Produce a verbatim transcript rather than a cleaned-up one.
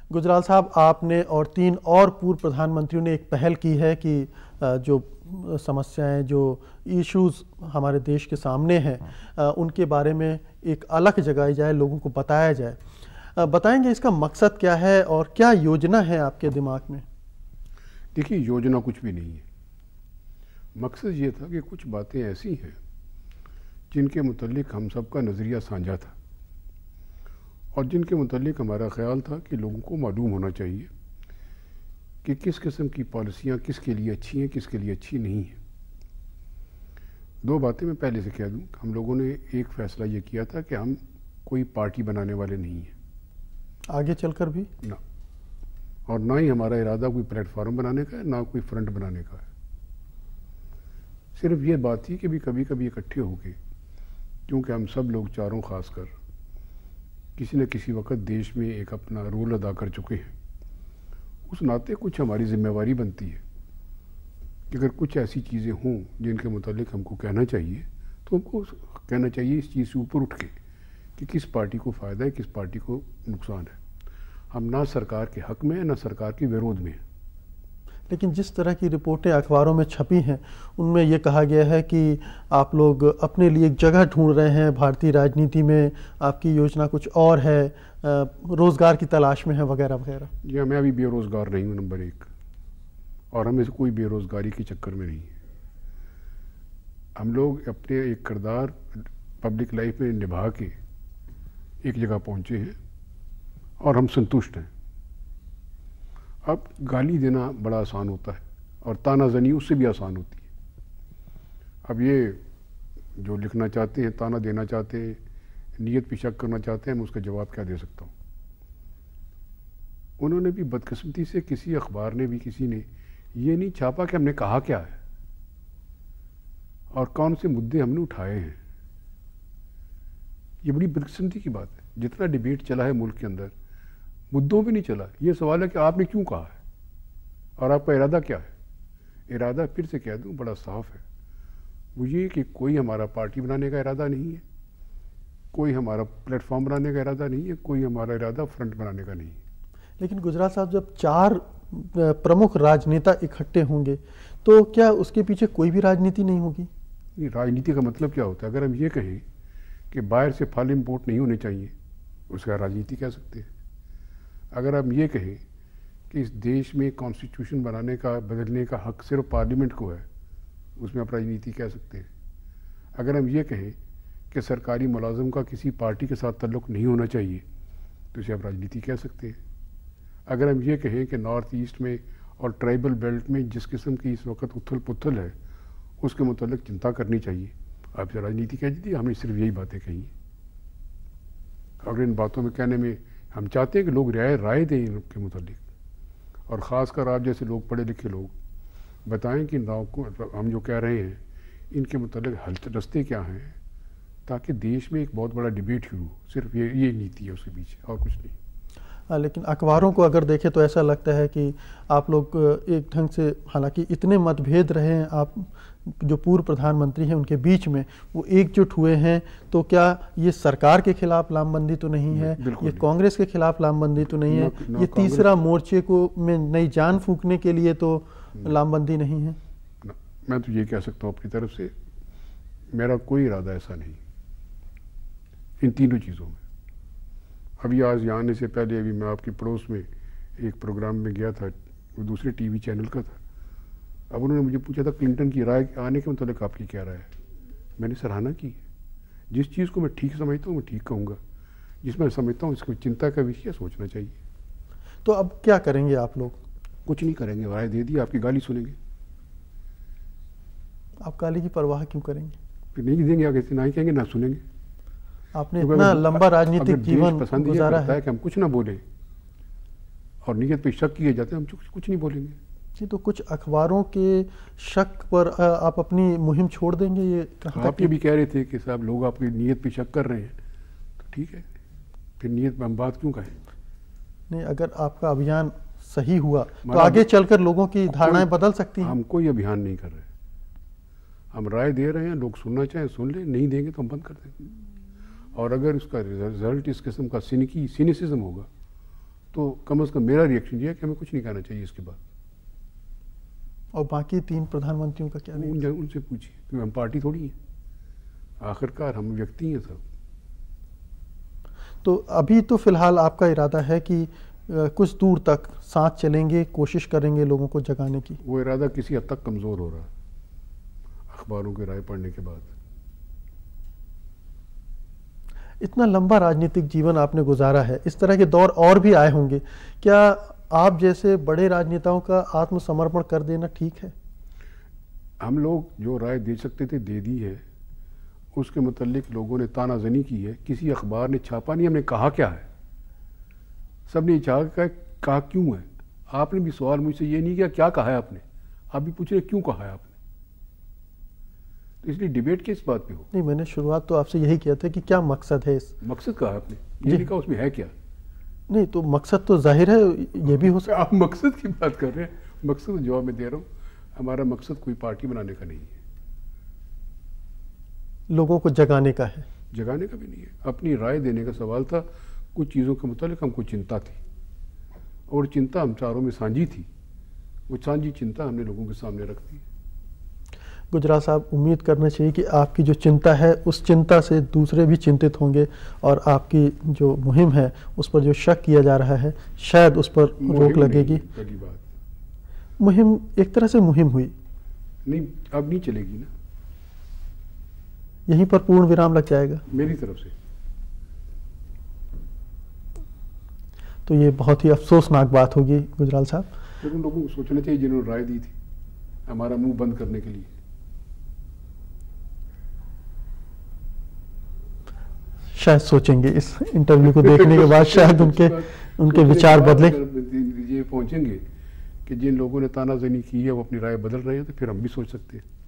गुजराल साहब, आपने और तीन और पूर्व प्रधानमंत्रियों ने एक पहल की है कि जो समस्याएं, जो इश्यूज हमारे देश के सामने हैं, उनके बारे में एक अलग जगाई जाए, लोगों को बताया जाए। बताएंगे इसका मकसद क्या है और क्या योजना है आपके दिमाग में? देखिए, योजना कुछ भी नहीं है। मकसद ये था कि कुछ बातें ऐसी हैं जिनके मुतल्लिक हम सबका नज़रिया साझा था और जिनके मुतल्लिक हमारा ख्याल था कि लोगों को मालूम होना चाहिए कि किस किस्म की पॉलिसियाँ किसके लिए अच्छी हैं, किसके लिए अच्छी नहीं हैं। दो बातें मैं पहले से कह दूं, हम लोगों ने एक फ़ैसला ये किया था कि हम कोई पार्टी बनाने वाले नहीं हैं, आगे चलकर भी ना, और ना ही हमारा इरादा कोई प्लेटफॉर्म बनाने का है, ना कोई फ्रंट बनाने का है। सिर्फ ये बात थी कि भी कभी कभी इकट्ठे होके, क्योंकि हम सब लोग चारों खासकर किसी न किसी वक्त देश में एक अपना रोल अदा कर चुके हैं, उस नाते कुछ हमारी जिम्मेवारी बनती है कि अगर कुछ ऐसी चीज़ें हों जिनके मुतालिक हमको कहना चाहिए तो हमको कहना चाहिए इस चीज़ से ऊपर उठ के कि किस पार्टी को फ़ायदा है, किस पार्टी को नुकसान है। हम ना सरकार के हक़ में हैं, ना सरकार के विरोध में हैं। लेकिन जिस तरह की रिपोर्टें अखबारों में छपी हैं उनमें यह कहा गया है कि आप लोग अपने लिए एक जगह ढूंढ रहे हैं भारतीय राजनीति में, आपकी योजना कुछ और है, रोज़गार की तलाश में है, वगैरह वगैरह। जी, मैं अभी बेरोज़गार नहीं हूँ, नंबर एक, और हमें से कोई बेरोज़गारी के चक्कर में नहीं है। हम लोग अपने एक किरदार पब्लिक लाइफ में निभा के एक जगह पहुँचे हैं और हम संतुष्ट हैं। अब गाली देना बड़ा आसान होता है और तानाजनी उससे भी आसान होती है। अब ये जो लिखना चाहते हैं, ताना देना चाहते हैं, नीयत पे शक करना चाहते हैं, मैं उसका जवाब क्या दे सकता हूँ। उन्होंने भी बदकिस्मती से, किसी अखबार ने भी, किसी ने ये नहीं छापा कि हमने कहा क्या है और कौन से मुद्दे हमने उठाए हैं। ये बड़ी बदकिस्मती की बात है। जितना डिबेट चला है मुल्क के अंदर, मुद्दों पे नहीं चला। ये सवाल है कि आपने क्यों कहा है और आपका इरादा क्या है। इरादा फिर से कह दूं बड़ा साफ है, वो ये कि कोई हमारा पार्टी बनाने का इरादा नहीं है, कोई हमारा प्लेटफॉर्म बनाने का इरादा नहीं है, कोई हमारा इरादा फ्रंट बनाने का नहीं है। लेकिन गुजराल साहब, जब चार प्रमुख राजनेता इकट्ठे होंगे तो क्या उसके पीछे कोई भी राजनीति नहीं होगी? नहीं, राजनीति का मतलब क्या होता है? अगर हम ये कहें कि बाहर से फल इम्पोर्ट नहीं होने चाहिए, उसका राजनीति कह सकते हैं। अगर हम ये कहें कि इस देश में कॉन्स्टिट्यूशन बनाने का, बदलने का हक सिर्फ पार्लियामेंट को है, उसमें आप राजनीति कह सकते हैं। अगर हम ये कहें कि सरकारी मुलाजिम का किसी पार्टी के साथ ताल्लुक़ नहीं होना चाहिए, तो इसे आप राजनीति कह सकते हैं। अगर हम ये कहें कि नॉर्थ ईस्ट में और ट्राइबल बेल्ट में जिस किस्म की इस वक्त उथल पुथल है, उसके मुतल्लिक चिंता करनी चाहिए, आप इसे राजनीति कह दीजिए। हमने सिर्फ यही बातें कही हैं और इन बातों में कहने में हम चाहते हैं कि लोग राय राय दें इनके मुतालिक, और ख़ासकर आप जैसे लोग, पढ़े लिखे लोग, बताएं कि नाव को हम जो कह रहे हैं इनके मुतालिक हल रस्ते क्या हैं, ताकि देश में एक बहुत बड़ा डिबेट शुरू हो। सिर्फ ये ये नीति है उसके पीछे, और कुछ नहीं। हाँ, लेकिन अखबारों को अगर देखें तो ऐसा लगता है कि आप लोग एक ढंग से, हालांकि इतने मतभेद रहे हैं आप जो पूर्व प्रधानमंत्री हैं उनके बीच में, वो एकजुट हुए हैं, तो क्या ये सरकार के खिलाफ लामबंदी तो नहीं है, ये कांग्रेस के खिलाफ लामबंदी तो नहीं है, ये तीसरा मोर्चे को में नई जान फूंकने के लिए तो लामबंदी नहीं है? मैं तो ये कह सकता हूँ अपनी तरफ से, मेरा कोई इरादा ऐसा नहीं इन तीनों चीज़ों में। अभी आज यहाँ आने से पहले अभी मैं आपके पड़ोस में एक प्रोग्राम में गया था, वो दूसरे टीवी चैनल का था। अब उन्होंने मुझे पूछा था क्लिंटन की राय आने के मतलब आपकी क्या राय है। मैंने सराहना की। जिस चीज़ को मैं ठीक समझता हूँ मैं ठीक कहूँगा, जिसमें समझता हूँ इसको चिंता का विषय सोचना चाहिए। तो अब क्या करेंगे आप लोग? कुछ नहीं करेंगे, राय दे दी, आपकी गाली सुनेंगे। आप गाली की परवाह क्यों करेंगे? फिर नहीं देंगे आगे से, ना ही कहेंगे ना सुनेंगे। आपने इतना लंबा राजनीतिक जीवन गुजारा है कि हम कुछ ना बोले और नीयत पे शक किए जाते हैं, हम कुछ नहीं बोलेंगे। जी, तो कुछ अखबारों के शक पर आप अपनी मुहिम छोड़ देंगे? ये आप ये भी कह रहे थे कि साहब लोग आपकी नीयत पे शक कर रहे हैं, तो ठीक है, फिर नीयत पे हम बात क्यों कहें? नहीं, अगर आपका अभियान सही हुआ तो आगे चलकर लोगों की धारणाएं बदल सकती हैं। हम कोई अभियान नहीं कर रहे, हम राय दे रहे हैं, लोग सुनना चाहें सुन ले, नहीं देंगे तो हम बंद कर देंगे। और अगर उसका रिजल्ट इस किस्म का सिनिकी सिनिसिज्म होगा तो कम अज़ कम मेरा रिएक्शन ये है कि हमें कुछ नहीं कहना चाहिए इसके बाद। और बाकी तीन प्रधानमंत्रियों का क्या? उन, उनसे पूछिए, क्योंकि हम पार्टी थोड़ी है, आखिरकार हम व्यक्ति हैं सब। तो अभी तो फिलहाल आपका इरादा है कि आ, कुछ दूर तक साथ चलेंगे, कोशिश करेंगे लोगों को जगाने की। वो इरादा किसी हद तक कमज़ोर हो रहा है अखबारों की राय पढ़ने के बाद। इतना लंबा राजनीतिक जीवन आपने गुजारा है, इस तरह के दौर और भी आए होंगे, क्या आप जैसे बड़े राजनेताओं का आत्मसमर्पण कर देना ठीक है? हम लोग जो राय दे सकते थे दे दी है, उसके मुतल्लिक लोगों ने तानाजनी की है, किसी अखबार ने छापा नहीं हमने कहा क्या है, सब ने चाह कहा, कहा क्यों है। आपने भी सवाल मुझसे ये नहीं किया क्या कहा है आपने, आप भी पूछ रहे क्यों कहा है आपने, तो इसलिए डिबेट किस बात पे हो। नहीं, मैंने शुरुआत तो आपसे यही किया था कि क्या मकसद है इस। मकसद कहा है आपने, ये नहीं कहा उसमें है क्या। नहीं तो मकसद तो जाहिर है ये भी हो सकता। आप मकसद की बात कर रहे हैं, मकसद तो जवाब मैं दे रहा हूँ, हमारा मकसद कोई पार्टी बनाने का नहीं है, लोगों को जगाने का है। जगाने का भी नहीं है, अपनी राय देने का सवाल था। कुछ चीज़ों के मुतालिक हमको चिंता थी और चिंता हम चारों में साझी थी, वो साझी चिंता हमने लोगों के सामने रख दी। गुजराल साहब, उम्मीद करना चाहिए कि आपकी जो चिंता है उस चिंता से दूसरे भी चिंतित होंगे और आपकी जो मुहिम है उस पर जो शक किया जा रहा है शायद उस पर रोक लगेगी। पहली बात, मुहिम एक तरह से मुहिम हुई नहीं, अब नहीं चलेगी ना, यहीं पर पूर्ण विराम लग जाएगा मेरी तरफ से। तो ये बहुत ही अफसोसनाक बात होगी गुजराल साहब। तो उन लोगों को सोचना चाहिए जिन्होंने राय दी थी हमारा मुंह बंद करने के लिए। शायद सोचेंगे इस इंटरव्यू को देखने के बाद, शायद उनके उनके विचार बदले। ये पहुंचेंगे कि जिन लोगों ने तानाजनी की है वो अपनी राय बदल रहे हैं, तो फिर हम भी सोच सकते हैं।